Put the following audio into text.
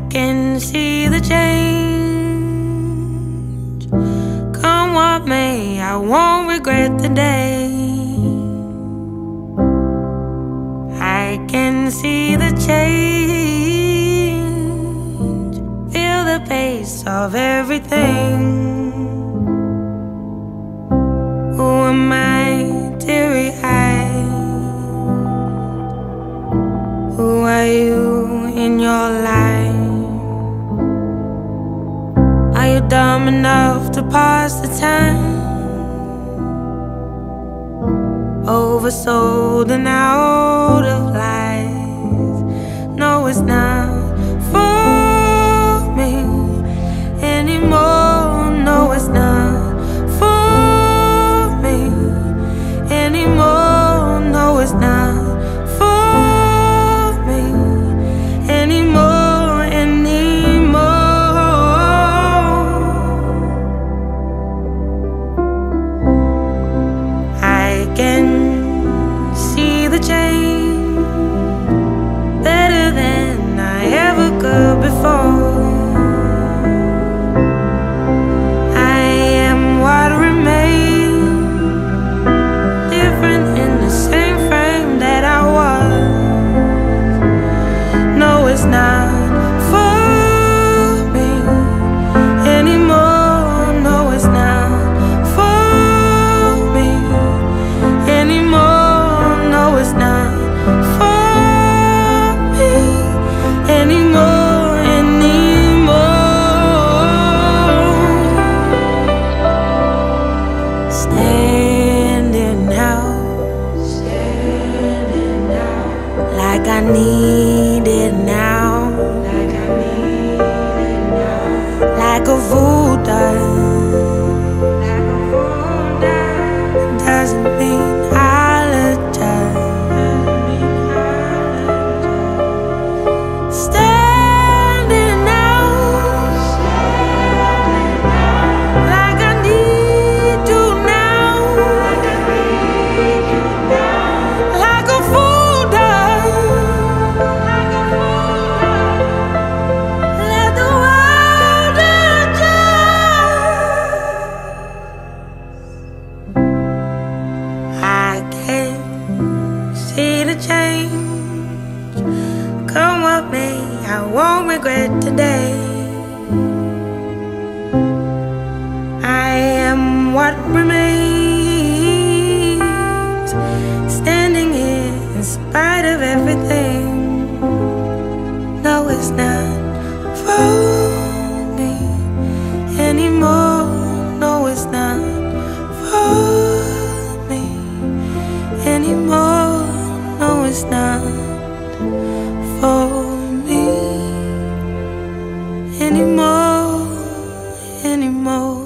can see the change. Come what may, I won't regret the day. I can see the change, feel the pace of everything. Who am I, teary-eyed? Who are you in your life? Are you dumb enough to pass the time? Oversold and out of life. No, it's not for me anymore. No, it's not for me anymore. No, it's not for me anymore, I can see the change better than I ever could before. I am what remains, different in the same frame that I was. No, it's not for me anymore. No, it's not for me anymore. No, it's not for me anymore, Standing out like I need it now, like a fool does. Doesn't mean I'll adjust. Standing out like I need you now, like a fool does. Let the world adjust. I can see the change. Come what may, I won't regret today. I am what remains, standing here in spite of everything. No, it's not for me anymore. No, it's not for me anymore. No, it's not for me anymore.